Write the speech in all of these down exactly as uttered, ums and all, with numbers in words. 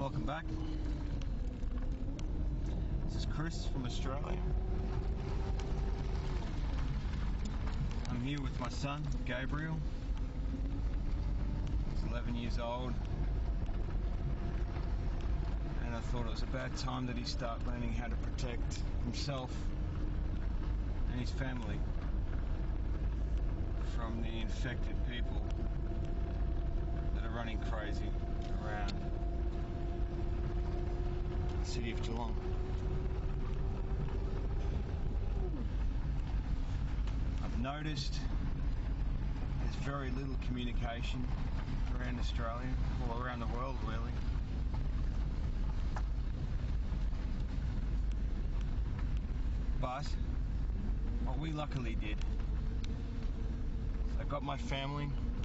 welcome back. This is Chris from Australia. I'm here with my son, Gabriel. He's eleven years old. And I thought it was about time that he start learning how to protect himself and his family from the infected people that are running crazy around the city of Geelong. I've noticed there's very little communication around Australia, or around the world really. But what we luckily did, so I got my family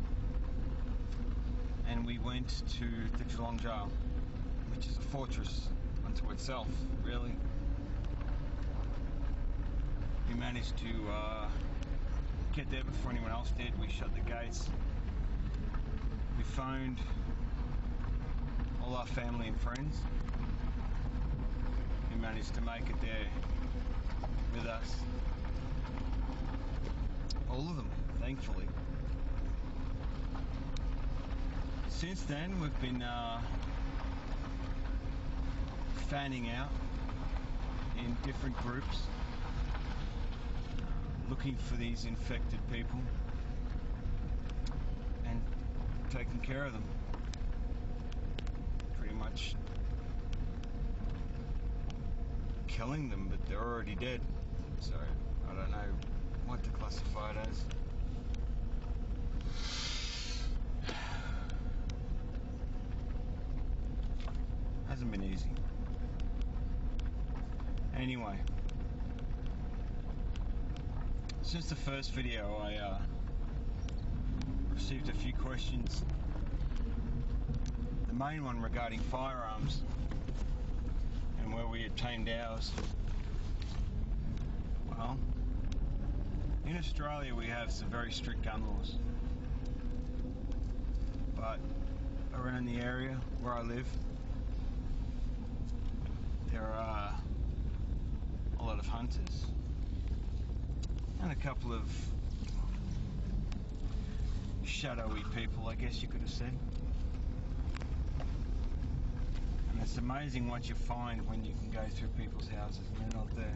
and we went to the Geelong Jail, which is a fortress unto itself, really. We managed to uh, get there before anyone else did. We shut the gates. We phoned all our family and friends. We managed to make it there with us. All of them, thankfully. Since then, we've been uh, fanning out in different groups, looking for these infected people and taking care of them. Pretty much killing them, but they're already dead. So I don't know what to classify it as. Hasn't been easy. Anyway, since the first video I uh, received a few questions. The main one regarding firearms and where we obtained ours. Well, in Australia we have some very strict gun laws, but around the area where I live there are a lot of hunters and a couple of shadowy people, I guess you could have said. And it's amazing what you find when you can go through people's houses and they're not there.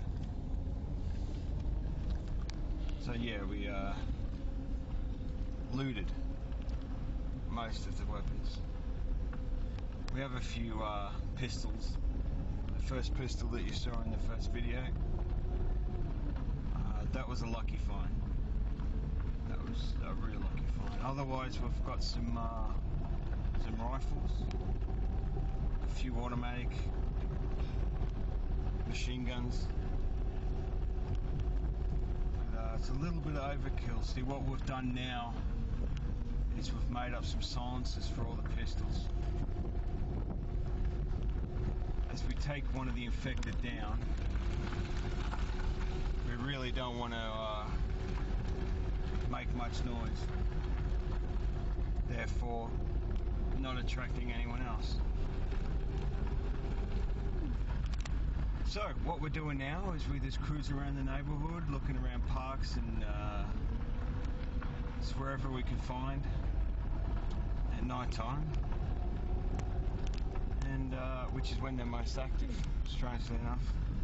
So yeah, we uh, looted most of the weapons. We have a few uh, pistols. The first pistol that you saw in the first video, uh, that was a lucky find. That was a real lucky find. Otherwise, we've got some uh, some rifles, a few automatic machine guns. Uh, it's a little bit of overkill. See, what we've done now is we've made up some silencers for all the pistols. As we take one of the infected down, we really don't want to uh, make much noise, therefore not attracting anyone else. So what we're doing now is we just cruise around the neighbourhood, looking around parks and uh, it's wherever we can find at night time, and uh, which is when they're most active, strangely enough.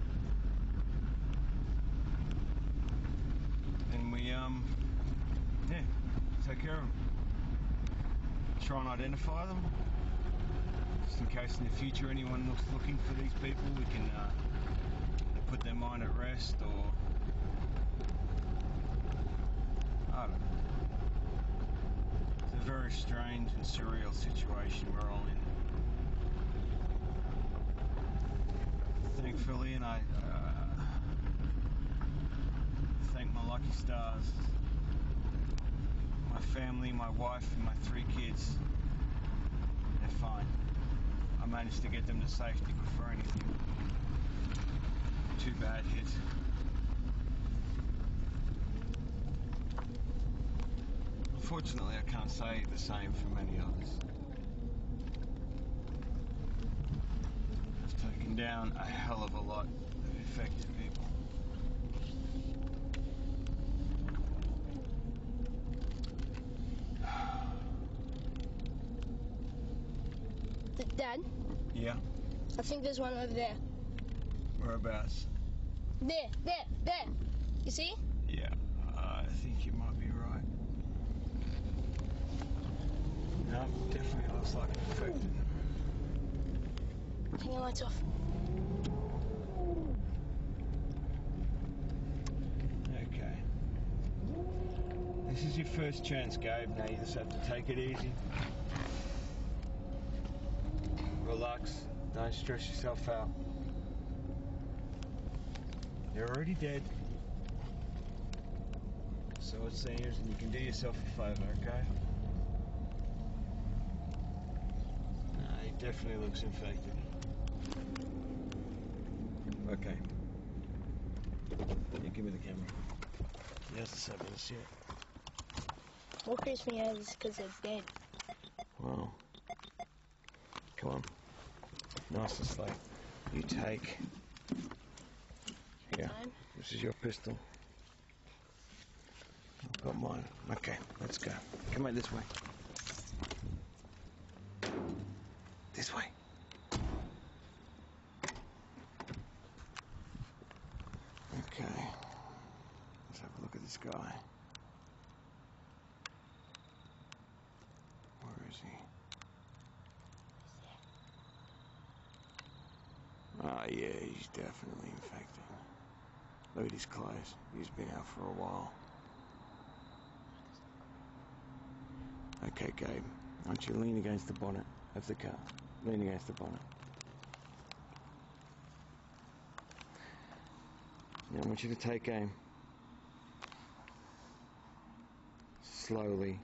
And we um yeah take care of them, try and identify them, just in case in the future anyone looks looking for these people, we can uh, put their mind at rest, or I don't know. It's a very strange and surreal situation we're all in. Thankfully, and I uh, thank my lucky stars, my family, my wife and my three kids, they're fine. I managed to get them to safety before anything too bad hit. Unfortunately, I can't say the same for many others. taken down a hell of a lot of infected people. Dad, Yeah? I think there's one over there. Whereabouts? There, there, there. You see? Yeah, I think you might be right. No, definitely looks like infected. Turn your lights off. Okay. This is your first chance, Gabe. Now you just have to take it easy. Relax. Don't stress yourself out. You're already dead. So it seems, and you can do yourself a favour, okay? No, he definitely looks infected. Okay. Yeah, give me the camera. He hasn't said this yet. What creeps me out is because they're dead. Wow. Come on. Nice and slow. You take. Here. Time. This is your pistol. I've got mine. Okay, let's go. Come on, this way. This way. Okay. Let's have a look at this guy. Where is he? Ah, yeah, he's definitely infected. Look at his clothes. He's been out for a while. Okay, Gabe. I want you to lean against the bonnet of the car. Lean against the bonnet. Now I want you to take aim. Slowly.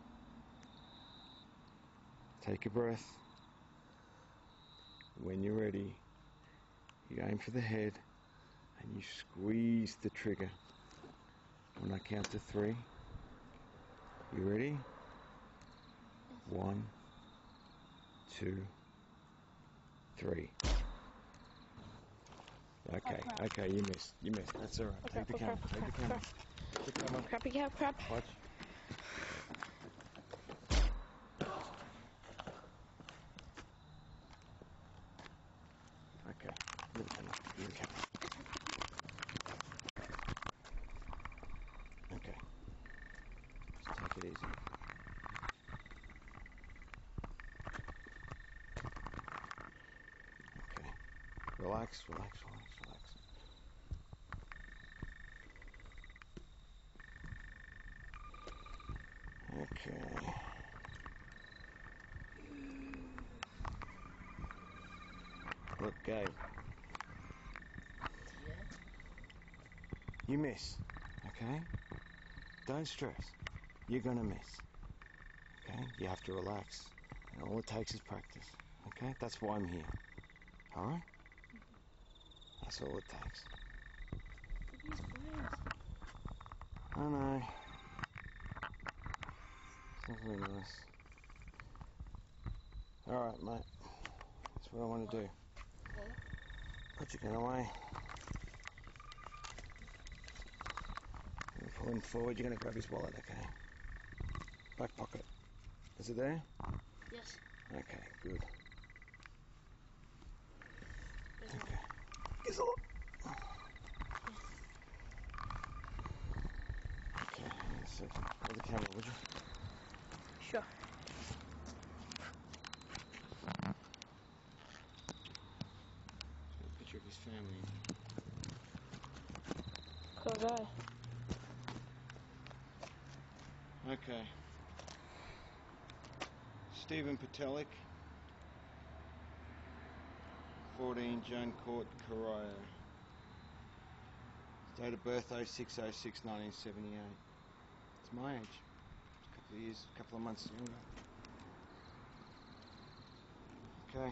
Take a breath. When you're ready, you aim for the head and you squeeze the trigger. When I count to three, you ready? One, two, three. Okay, okay, you missed. You missed. That's alright. Take the camera. Take the camera. Take the camera. Crappy crap, crap. Watch. Okay. Give the camera. Give the camera. Okay. Just take it easy. Okay. Relax, relax, relax, relax. Okay. Look, Gabe. Yeah. You miss, okay? Don't stress. You're gonna miss. Okay? You have to relax. And all it takes is practice. Okay? That's why I'm here. Alright? That's all it takes. Look at his clothes. I know. It's not very nice. Alright, mate. That's what I want to do. Okay. Put your gun away. You're pull him forward. You're going to grab his wallet, okay? Back pocket. Is it there? Yes. Okay, good. There's Okay. Is it? Okay, hang on a second. Hold the camera, would you? Sure. A picture of his family. Cool guy. Okay. Stephen Patelik, fourteen Joan Court, Corio. Date of birth oh six oh six nineteen seventy-eight. It's my age. A couple of years, a couple of months younger. Okay.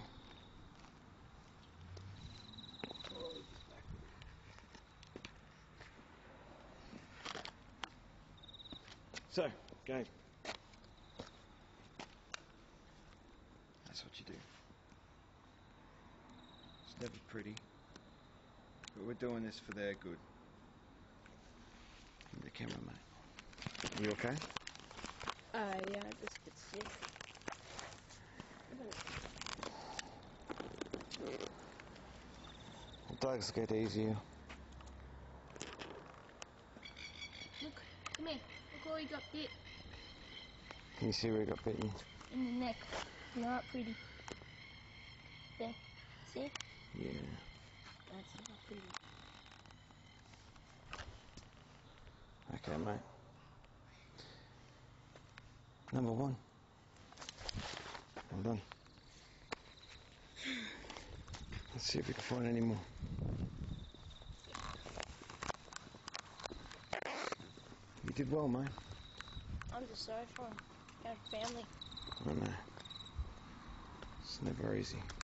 So, Gabe. That's what you do. It's never pretty. we're doing this for their good. The camera, mate. You okay? Uh, yeah, I just get sick. Dogs get easier. Look, come here. Look where he got bit. Can you see where he got bitten? In the neck. Not pretty. There. See? Yeah. That's not pretty. Okay, mate. Number one. Well done. Let's see if we can find any more. You did well, mate. I'm just sorry for him. Got a family. I know. It's never easy.